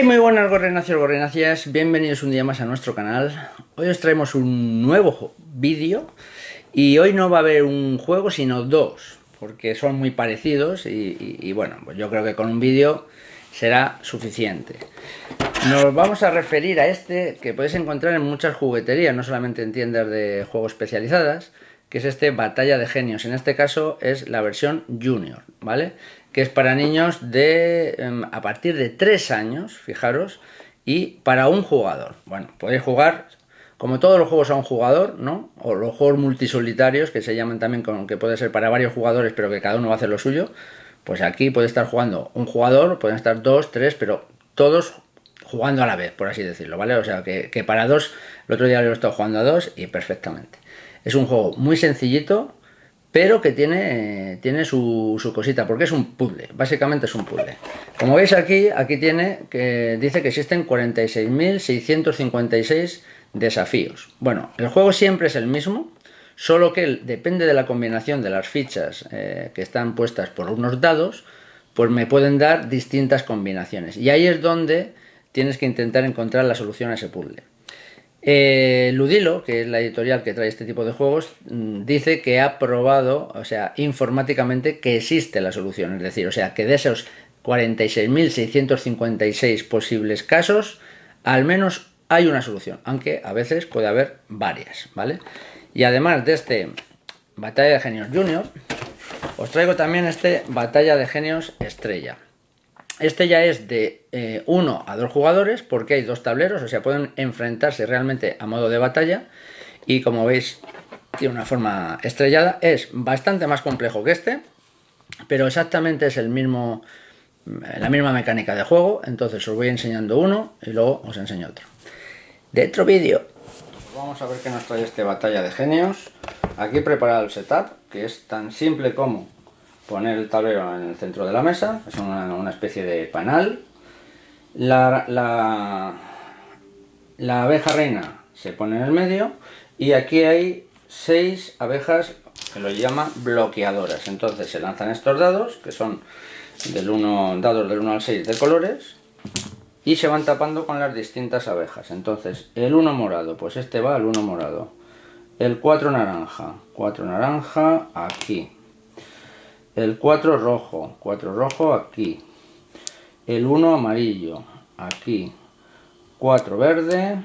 Muy buenas gorrenacios, gorrenacias, bienvenidos un día más a nuestro canal. Hoy os traemos un nuevo vídeo y hoy no va a haber un juego sino dos, porque son muy parecidos y bueno, pues yo creo que con un vídeo será suficiente. Nos vamos a referir a este que podéis encontrar en muchas jugueterías, no solamente en tiendas de juegos especializadas, que es este Batalla de Genios. En este caso es la versión Junior, ¿vale? Que es para niños de a partir de 3 años, fijaros, y para un jugador. Bueno, podéis jugar como todos los juegos a un jugador, ¿no? O los juegos multisolitarios, que se llaman también, que puede ser para varios jugadores, pero que cada uno va a hacer lo suyo. Pues aquí puede estar jugando un jugador, pueden estar 2, 3, pero todos jugando a la vez, por así decirlo, ¿vale? O sea, que para dos, el otro día lo he estado jugando a 2 y perfectamente. Es un juego muy sencillito, pero que tiene su cosita, porque es un puzzle, básicamente es un puzzle. Como veis aquí dice que existen 46.656 desafíos. Bueno, el juego siempre es el mismo, solo que depende de la combinación de las fichas que están puestas por unos dados, pues me pueden dar distintas combinaciones. Y ahí es donde tienes que intentar encontrar la solución a ese puzzle. Ludilo, que es la editorial que trae este tipo de juegos, dice que ha probado, o sea, informáticamente, que existe la solución. Es decir, o sea, que de esos 46.656 posibles casos, al menos hay una solución, aunque a veces puede haber varias, ¿vale? Y además de este Batalla de Genios Junior, os traigo también este Batalla de Genios Estrella. Este ya es de 1 a 2 jugadores porque hay 2 tableros, o sea, pueden enfrentarse realmente a modo de batalla. Y como veis, tiene una forma estrellada. Es bastante más complejo que este, pero exactamente es la misma mecánica de juego. Entonces os voy enseñando uno y luego os enseño otro. De otro vídeo. Vamos a ver qué nos trae este Batalla de Genios. Aquí preparado el setup, que es tan simple como poner el tablero en el centro de la mesa, es una especie de panal. La abeja reina se pone en el medio y aquí hay 6 abejas que lo llama bloqueadoras. Entonces se lanzan estos dados, que son dados del 1 al 6 de colores, y se van tapando con las distintas abejas. Entonces el 1 morado, pues este va al 1 morado. El 4 naranja aquí. El 4 rojo aquí. El 1 amarillo aquí. 4 verde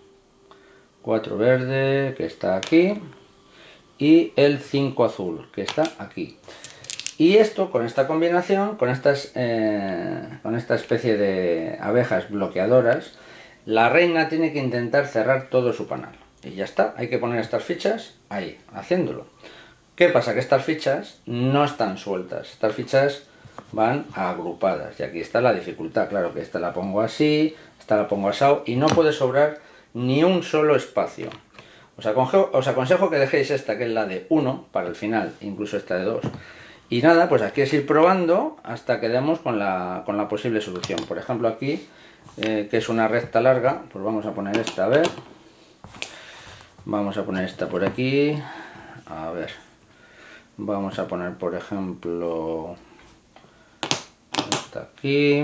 que está aquí. Y el 5 azul que está aquí. Y esto, con esta combinación, con esta especie de abejas bloqueadoras, la reina tiene que intentar cerrar todo su panal. Y ya está, hay que poner estas fichas ahí, haciéndolo. ¿Qué pasa? Que estas fichas no están sueltas, estas fichas van agrupadas. Y aquí está la dificultad, claro, que esta la pongo así, esta la pongo asado, y no puede sobrar ni un solo espacio. Os aconsejo que dejéis esta, que es la de 1, para el final, incluso esta de 2. Y nada, pues aquí es ir probando hasta que demos con la posible solución. Por ejemplo aquí, que es una recta larga, pues vamos a poner esta, a ver. Vamos a poner esta por aquí, a ver. Vamos a poner, por ejemplo, esta aquí.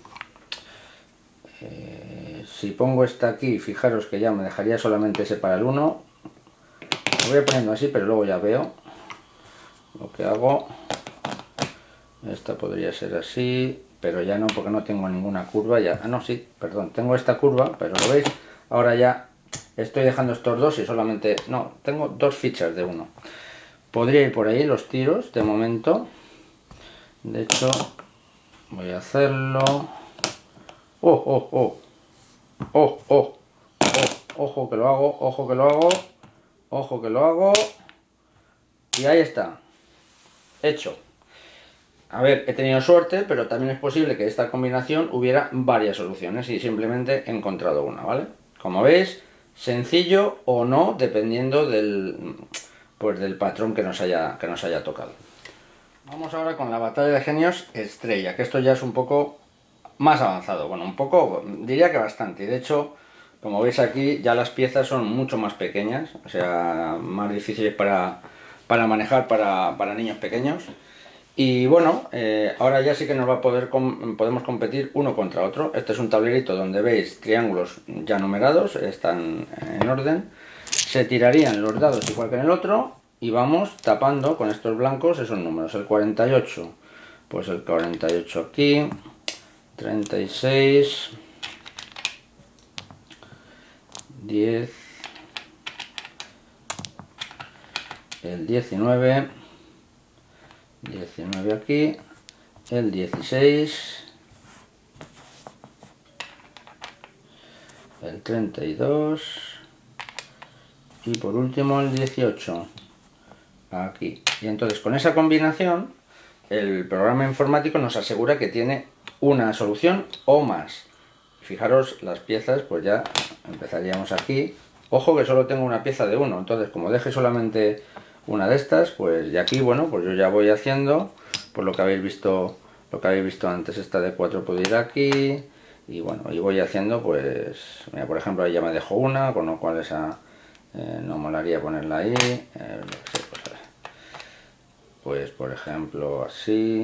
Si pongo esta aquí, fijaros que ya me dejaría solamente ese para el 1. Lo voy poniendo así, pero luego ya veo lo que hago. Esta podría ser así, pero ya no, porque no tengo ninguna curva ya. Ah, no, sí, perdón, tengo esta curva, pero lo veis. Ahora ya estoy dejando estos dos y solamente... No, tengo 2 fichas de 1. Podría ir por ahí los tiros de momento. De hecho, voy a hacerlo. Ojo que lo hago, ojo que lo hago. Y ahí está. Hecho. A ver, he tenido suerte, pero también es posible que esta combinación hubiera varias soluciones y simplemente he encontrado una, ¿vale? Como veis, sencillo o no, dependiendo del patrón que nos haya tocado. Vamos ahora con la Batalla de Genios Estrella, que esto ya es un poco más avanzado. Bueno, un poco, diría que bastante. De hecho, como veis aquí, ya las piezas son mucho más pequeñas, o sea, más difíciles para manejar para niños pequeños. Y bueno, ahora ya sí que nos va a poder podemos competir uno contra otro. Este es un tablerito donde veis triángulos ya numerados, están en orden. Se tirarían los dados igual que en el otro y vamos tapando con estos blancos esos números. El 48, pues el 48 aquí, 36, 10, el 19, 19 aquí, el 16, el 32 y por último el 18 aquí. Y entonces con esa combinación el programa informático nos asegura que tiene una solución o más. Fijaros las piezas, pues ya empezaríamos aquí. Ojo que solo tengo una pieza de uno, entonces como deje solamente una de estas, pues de aquí, bueno, pues yo ya voy haciendo pues lo que habéis visto antes. Esta de 4 puede ir aquí y bueno, y voy haciendo, pues mira, por ejemplo ahí ya me dejo una, con lo cual esa no molaría ponerla ahí. Pues por ejemplo así,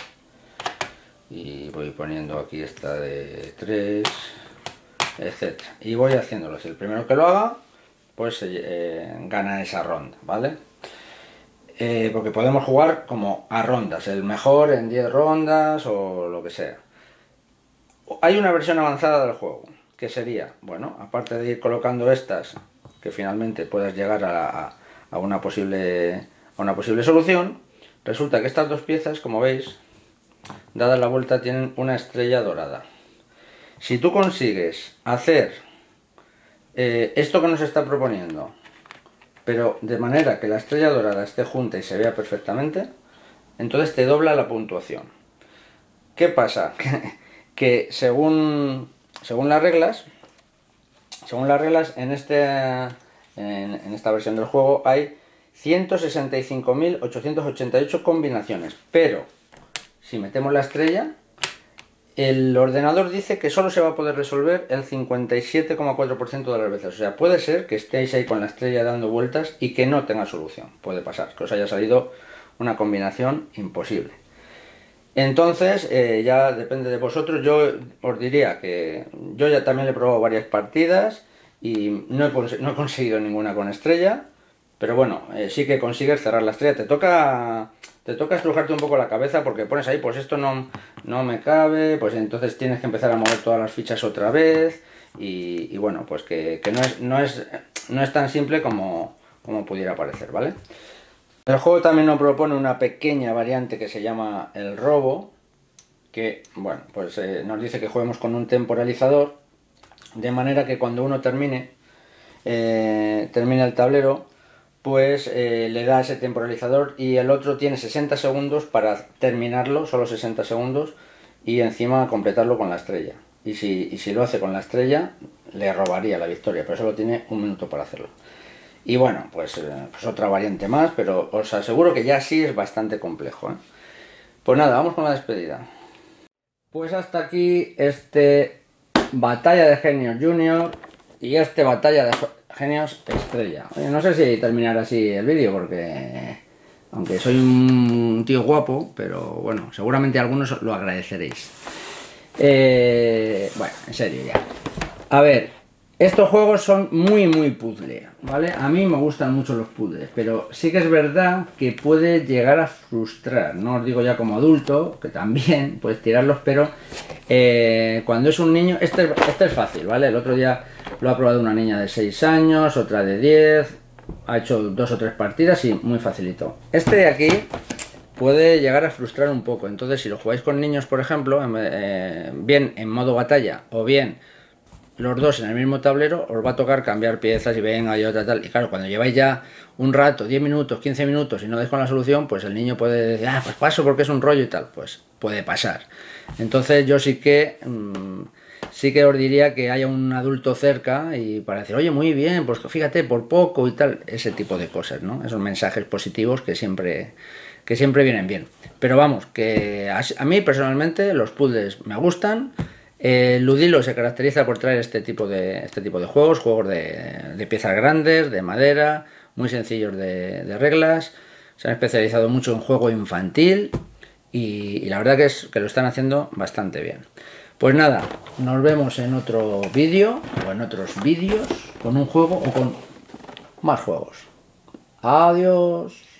y voy poniendo aquí esta de 3, etc. Y voy haciéndolo así. El primero que lo haga pues gana esa ronda, ¿vale? Porque podemos jugar como a rondas, el mejor en 10 rondas o lo que sea. Hay una versión avanzada del juego, que sería, bueno, aparte de ir colocando estas, que finalmente puedas llegar a una posible solución, resulta que estas dos piezas, como veis, dada la vuelta, tienen una estrella dorada. Si tú consigues hacer esto que nos está proponiendo, pero de manera que la estrella dorada esté junta y se vea perfectamente, entonces te dobla la puntuación. ¿Qué pasa? Que según las reglas en esta versión del juego hay 165.888 combinaciones, pero si metemos la estrella, el ordenador dice que solo se va a poder resolver el 57,4% de las veces. O sea, puede ser que estéis ahí con la estrella dando vueltas y que no tenga solución. Puede pasar, que os haya salido una combinación imposible. Entonces, ya depende de vosotros. Yo os diría que yo ya también he probado varias partidas y no he conseguido ninguna con estrella. Pero bueno, sí que consigues cerrar la estrella. Te toca estrujarte un poco la cabeza porque pones ahí, pues esto no me cabe, pues entonces tienes que empezar a mover todas las fichas otra vez y bueno, pues que no es tan simple como pudiera parecer, ¿vale? El juego también nos propone una pequeña variante que se llama el robo, que bueno, pues nos dice que juguemos con un temporalizador, de manera que cuando uno termine el tablero, pues le da ese temporalizador y el otro tiene 60 segundos para terminarlo, solo 60 segundos, y encima completarlo con la estrella. Y si lo hace con la estrella, le robaría la victoria, pero solo tiene un minuto para hacerlo. Y bueno, pues otra variante más, pero os aseguro que ya sí es bastante complejo, ¿eh? Pues nada, vamos con la despedida. Pues hasta aquí Batalla de Genios Junior y Batalla de Genios Estrella. Oye, no sé si terminar así el vídeo porque, aunque soy un tío guapo, pero bueno, seguramente algunos lo agradeceréis. Bueno, en serio ya. A ver, estos juegos son muy puzzle, ¿vale? A mí me gustan mucho los puzzles, pero sí que es verdad que puede llegar a frustrar. No os digo ya como adulto, que también puedes tirarlos, pero cuando es un niño, este es fácil, ¿vale? El otro día lo ha probado una niña de 6 años, otra de 10, ha hecho 2 o 3 partidas y muy facilito. Este de aquí puede llegar a frustrar un poco, entonces si lo jugáis con niños, por ejemplo, bien en modo batalla o bien los dos en el mismo tablero, os va a tocar cambiar piezas y venga y otra tal. Y claro, cuando lleváis ya un rato, 10 minutos, 15 minutos y no dais con la solución, pues el niño puede decir, pues paso porque es un rollo y tal. Pues puede pasar. Entonces yo sí que os diría que haya un adulto cerca y para decir, oye, muy bien, pues fíjate, por poco y tal. Ese tipo de cosas, ¿no? Esos mensajes positivos que siempre vienen bien. Pero vamos, que a mí personalmente los puzzles me gustan. Ludilo se caracteriza por traer este tipo de juegos de piezas grandes, de madera, muy sencillos de reglas. Se han especializado mucho en juego infantil y la verdad que lo están haciendo bastante bien. Pues nada, nos vemos en otro vídeo o en otros vídeos con un juego o con más juegos. Adiós.